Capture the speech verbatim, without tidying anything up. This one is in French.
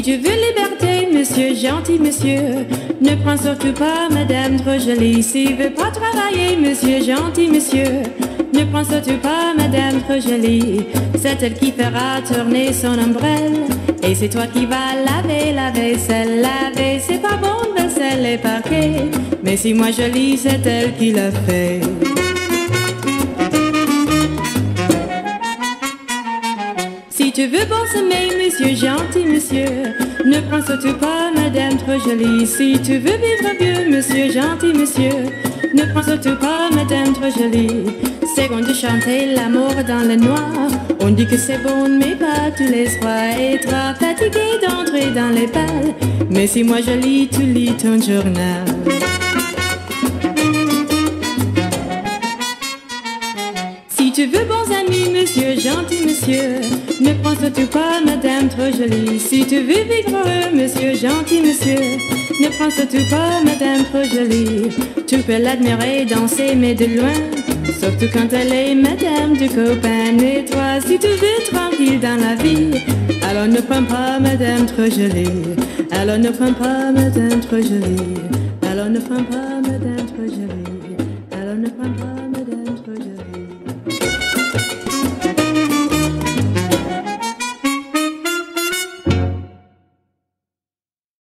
Si tu veux liberté, monsieur, gentil monsieur, ne prends surtout pas madame trop jolie. S'il veut pas travailler, monsieur, gentil monsieur, ne prends surtout pas madame trop jolie. C'est elle qui fera tourner son ombrelle, et c'est toi qui vas laver la vaisselle. Laver, c'est pas bon, vaisselle et parquet, mais si moi jolie, c'est elle qui l'a fait. Si tu veux bon sommeil, monsieur, gentil monsieur, ne prends surtout pas madame trop jolie. Si tu veux vivre vieux, monsieur, gentil monsieur, ne prends surtout pas madame trop jolie. C'est bon de chanter l'amour dans le noir, on dit que c'est bon mais pas tous les soirs. Et toi fatigué d'entrer dans les balles, mais si moi jolie, tu lis ton journal. Si tu veux bons amis, monsieur, gentil monsieur, ne prends surtout pas madame trop jolie. Si tu veux vivre heureux, monsieur, gentil monsieur, ne prends surtout pas madame trop jolie. Tu peux l'admirer danser mais de loin, surtout quand elle est madame du copain. Et toi, si tu veux tranquille dans la vie, alors ne prends pas madame trop jolie. Alors ne prends pas madame trop jolie. Alors ne prends pas madame trop jolie.